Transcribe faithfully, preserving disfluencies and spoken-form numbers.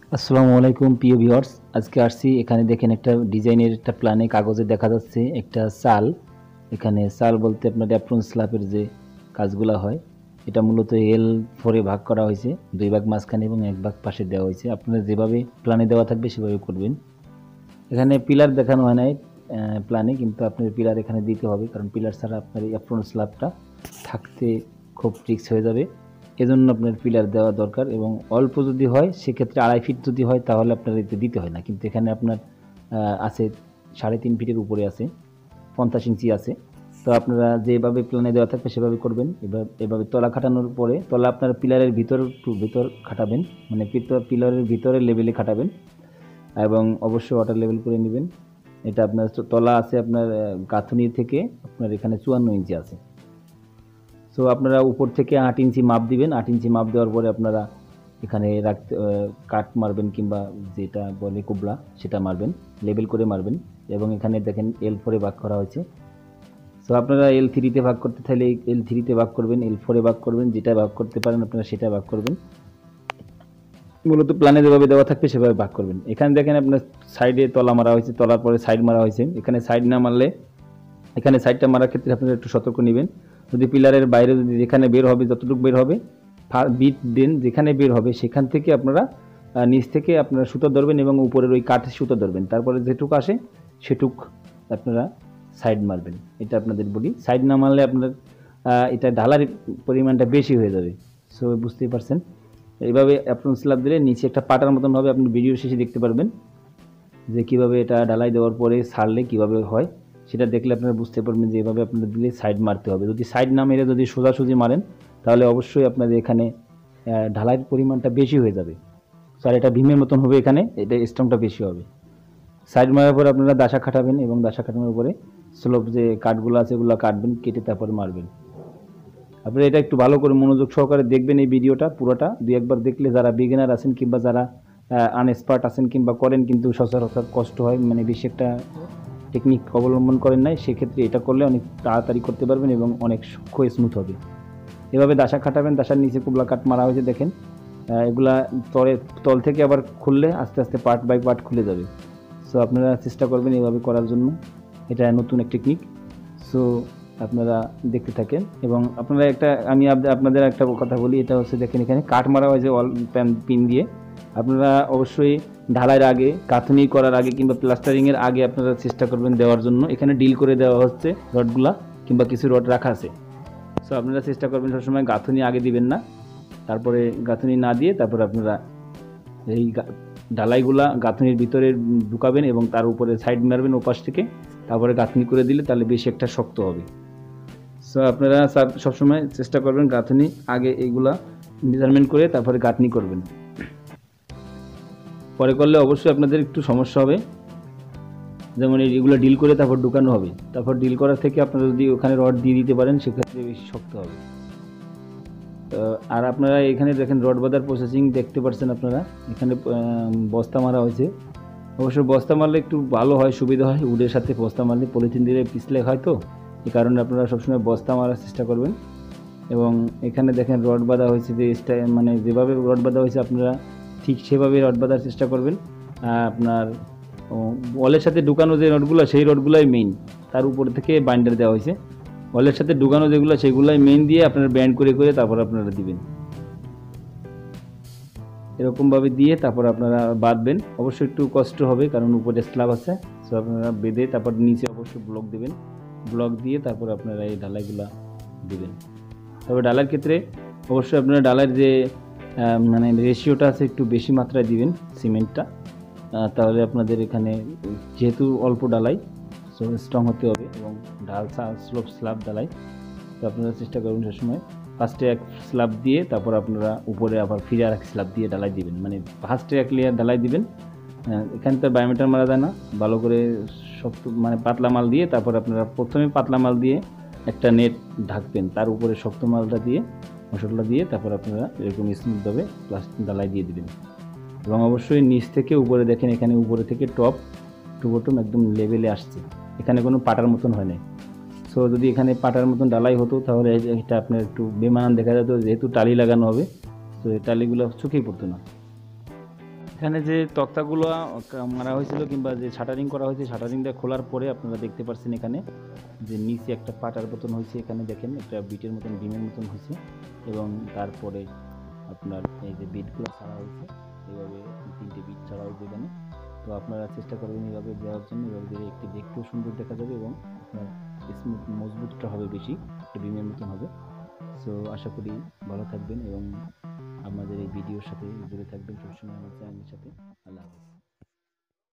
আসসালামু আলাইকুম প্রিয় ভিউয়ার্স, আজকে আসছি এখানে দেখেন একটা ডিজাইনের একটা প্ল্যানে কাগজে দেখা যাচ্ছে একটা চাল। এখানে চাল বলতে আপনার অ্যাপ্রন স্ল্যাবের যে কাজগুলা হয়, এটা মূলত এল ফোরে ভাগ করা হয়েছে, দুই ভাগ মাঝখানে এবং এক ভাগ পাশে দেওয়া হয়েছে। আপনারা যেভাবে প্ল্যানে দেওয়া থাকবে সেভাবে করবেন। এখানে পিলার দেখানো হয় নাই প্ল্যানে, কিন্তু আপনার পিলার এখানে দিতে হবে, কারণ পিলার ছাড়া আপনার এই অ্যাপ্রন স্ল্যাবটা থাকতে খুব রিস্ক হয়ে যাবে। এজন্য আপনার পিলার দেওয়া দরকার, এবং অল্প যদি হয় সেক্ষেত্রে আড়াই ফিট যদি হয় তাহলে আপনার এতে দিতে হয় না, কিন্তু এখানে আপনার আছে সাড়ে তিন ফিটের উপরে আছে, পঞ্চাশ ইঞ্চি আছে। তো আপনারা যেভাবে প্ল্যানে দেওয়া থাকবে সেভাবে করবেন। এবার এভাবে তলা খাটানোর পরে তলা আপনার পিলারের ভিতর টু ভিতর খাটাবেন, মানে পিলারের ভিতরের লেভেলে খাটাবেন, এবং অবশ্যই ওয়াটার লেভেল করে নেবেন। এটা আপনার তলা আছে আপনার গাঁথনি থেকে আপনার এখানে চুয়ান্ন ইঞ্চি আছে। সো আপনারা উপর থেকে আট ইঞ্চি মাপ দিবেন। আট ইঞ্চি মাপ দেওয়ার পরে আপনারা এখানে রাখতে কাট মারবেন, কিংবা যেটা বলে কুবলা সেটা মারবেন, লেবেল করে মারবেন। এবং এখানে দেখেন এল ফোরে ভাগ করা হয়েছে। সো আপনারা এল থ্রিতে ভাগ করতে চাইলে এল থ্রিতে ভাগ করবেন, এল ফোরে ভাগ করবেন, যেটা ভাগ করতে পারেন আপনারা সেটা ভাগ করবেন। মূলত প্ল্যানে যেভাবে দেওয়া থাকবে সেভাবে ভাগ করবেন। এখানে দেখেন আপনার সাইডে তলা মারা হয়েছে, তলার পরে সাইড মারা হয়েছে। এখানে সাইড না মারলে, এখানে সাইডটা মারার ক্ষেত্রে আপনারা একটু সতর্ক নেবেন। যদি পিলারের বাইরে যদি যেখানে বের হবে, যতটুকু বের হবে বিট দেন, যেখানে বের হবে সেখান থেকে আপনারা নিচ থেকে আপনারা সুতো ধরবেন এবং উপরের ওই কাঠের সুতো ধরবেন। তারপরে যেটুক আসে সেটুক আপনারা সাইড মারবেন। এটা আপনাদের বলি, সাইড না মারলে আপনার এটা ঢালার পরিমাণটা বেশি হয়ে যাবে। সো বুঝতেই পারছেন। এইভাবে অ্যাপ্রন স্ল্যাব দিলে নিচে একটা পাটার মতন হবে, আপনি ভিডিও শেষে দেখতে পারবেন যে কীভাবে এটা ঢালাই দেওয়ার পরে ছাড়লে কীভাবে হয়। সেটা দেখলে আপনারা বুঝতে পারবেন যে এভাবে আপনাদের দিলে সাইড মারতে হবে। যদি সাইড না মেরে যদি সোজাসুজি মারেন তাহলে অবশ্যই আপনাদের এখানে ঢালাইয়ের পরিমাণটা বেশি হয়ে যাবে। স্যার এটা ভীমের মতন হবে, এখানে এটা স্ট্রংটা বেশি হবে। সাইড মারার পরে আপনারা দাসা খাটাবেন, এবং দাসা খাটানোর পরে স্লোপ যে কাঠগুলো আছে এগুলো কাটবেন, কেটে তারপরে মারবেন। আপনারা এটা একটু ভালো করে মনোযোগ সহকারে দেখবেন এই ভিডিওটা পুরোটা। দুই একবার দেখলে যারা বিগিনার আছেন কিংবা যারা আনএক্সপার্ট আছেন কিংবা করেন কিন্তু সচরাচর কষ্ট হয়, মানে বেশি একটা টেকনিক অবলম্বন করেন নাই, সেক্ষেত্রে এটা করলে অনেক তাড়াতাড়ি করতে পারবেন এবং অনেক সূক্ষ্ম স্মুথ হবে। এভাবে দাসা খাটাবেন, দাসার নিচে কুবলা কাট মারা হয়েছে দেখেন। এগুলা তলে তল থেকে আবার খুললে আস্তে আস্তে পার্ট বাই পার্ট খুলে যাবে। সো আপনারা চেষ্টা করবেন এভাবে করার জন্য, এটা নতুন এক টেকনিক। সো আপনারা দেখতে থাকেন। এবং আপনারা একটা আমি আপনাদের একটা কথা বলি, এটা হচ্ছে দেখেন এখানে কাঠ মারা হয়েছে অল প্যান পিন দিয়ে। আপনারা অবশ্যই ঢালাইয়ের আগে, গাঁথনি করার আগে কিংবা প্লাস্টারিংয়ের আগে আপনারা চেষ্টা করবেন দেওয়ার জন্য। এখানে ডিল করে দেওয়া হচ্ছে রডগুলা, কিংবা কিছু রড রাখা আছে। সো আপনারা চেষ্টা করবেন সবসময় গাঁথনি আগে দিবেন না, তারপরে গাঁথনি না দিয়ে তারপরে আপনারা এই ঢালাইগুলা গাঁথনির ভিতরে ঢুকাবেন এবং তার উপরে সাইড মারবেন ওপাশ থেকে, তারপরে গাঁথনি করে দিলে তাহলে বেশি একটা শক্ত হবে। সো আপনারা সবসময় চেষ্টা করবেন গাঁথনি আগে এইগুলা মেজারমেন্ট করে তারপরে গাঁথনি করবেন। পরে করলে অবশ্যই আপনাদের একটু সমস্যা হবে, যেমন এইগুলো ডিল করে তারপর ঢুকানো হবে। তারপর ডিল করার থেকে আপনারা যদি ওখানে রড দিয়ে দিতে পারেন সেক্ষেত্রে বেশি শক্ত হবে। আর আপনারা এখানে দেখেন রড বাঁধার প্রসেসিং দেখতে পাচ্ছেন। আপনারা এখানে বস্তা মারা হয়েছে, অবশ্যই বস্তা মারলে একটু ভালো হয়, সুবিধা হয়। উডের সাথে বস্তা মারলে পলিথিন দিয়ে পিছলে হয়, তো এই কারণে আপনারা সবসময় বস্তা মারার চেষ্টা করবেন। এবং এখানে দেখেন রড বাঁধা হয়েছে, যে স্টাইল মানে যেভাবে রড বাঁধা হয়েছে আপনারা ঠিক সেভাবে রড বাঁধার চেষ্টা করবেন। আপনার ওয়ালের সাথে ঢুকানো যে রডগুলো সেই রডগুলোই মেইন, তার উপর থেকে বাইন্ডার দেওয়া হয়েছে। ওয়ালের সাথে ঢুকানো যেগুলো সেগুলোই মেইন দিয়ে আপনারা ব্যান্ড করে করে তারপর আপনারা দিবেন। এরকমভাবে দিয়ে তারপর আপনারা বাঁধবেন। অবশ্যই একটু কষ্ট হবে কারণ উপরে স্ল্যাব আছে। সো আপনারা বেঁধে তারপর নিচে অবশ্যই ব্লক দেবেন, ব্লক দিয়ে তারপর আপনারা এই ঢালাইগুলো দিবেন। তবে ডালার ক্ষেত্রে অবশ্যই আপনারা ডালার যে মানে রেশিওটা আছে একটু বেশি মাত্রায় দিবেন সিমেন্টটা, তাহলে আপনাদের এখানে যেহেতু অল্প ডালাই সো স্ট্রং হতে হবে এবং ঢাল স্লোপ স্ল্যাব ডালাই। তো আপনারা চেষ্টা করবেন সবসময় ফার্স্টে এক স্ল্যাব দিয়ে তারপর আপনারা উপরে আবার ফিরে আর এক স্ল্যাব দিয়ে ডালাই দিবেন, মানে ফার্স্টে এক লেয়ার ডালাই দিবেন। এখানে তো বায়োমিটার মারা যায় না, ভালো করে শক্ত মানে পাতলা মাল দিয়ে তারপর আপনারা প্রথমে পাতলা মাল দিয়ে একটা নেট ঢাকবেন, তার উপরে শক্ত মালটা দিয়ে মশলা দিয়ে তারপর আপনারা এরকম স্মুথভাবে প্লাস্টিক ডালাই দিয়ে দিবেন। এবং অবশ্যই নিচ থেকে উপরে দেখেন, এখানে উপরে থেকে টপ টু বটম একদম লেভেলে আসছে, এখানে কোনো পাটার মতন হয় নাই। সো যদি এখানে পাটার মতন ডালাই হতো তাহলে এটা আপনার একটু বেমানান দেখা যেত, যেহেতু টালি লাগানো হবে তো এই টালিগুলো চোখেই পড়তো না। এখানে যে তক্তাগুলো মারা হয়েছিল কিংবা যে শাটারিং করা হয়েছে, শাটারিংটা খোলার পরে আপনারা দেখতে পাচ্ছেন এখানে যে নিচে একটা পাটার মতন হয়েছে, এখানে দেখেন একটা বিটের মতন ডিমের মতন হয়েছে, এবং তারপরে আপনার এই যে বিটগুলো ছাড়া হয়েছে, এইভাবে তিনটে বিট ছাড়া হয়েছে এখানে। তো আপনারা চেষ্টা করবেন এইভাবে দেওয়ার জন্য, এভাবে দিলে একটি দেখতেও সুন্দর দেখা যাবে এবং আপনার স্মুথ মজবুতটা হবে বেশি, একটা ডিমের মতন হবে। সো আশা করি ভালো থাকবেন এবং আমাদের এই ভিডিওর সাথে জুড়ে থাকবেন সবসময় আমার চ্যানেলের সাথে। আল্লাহ হাফেজ।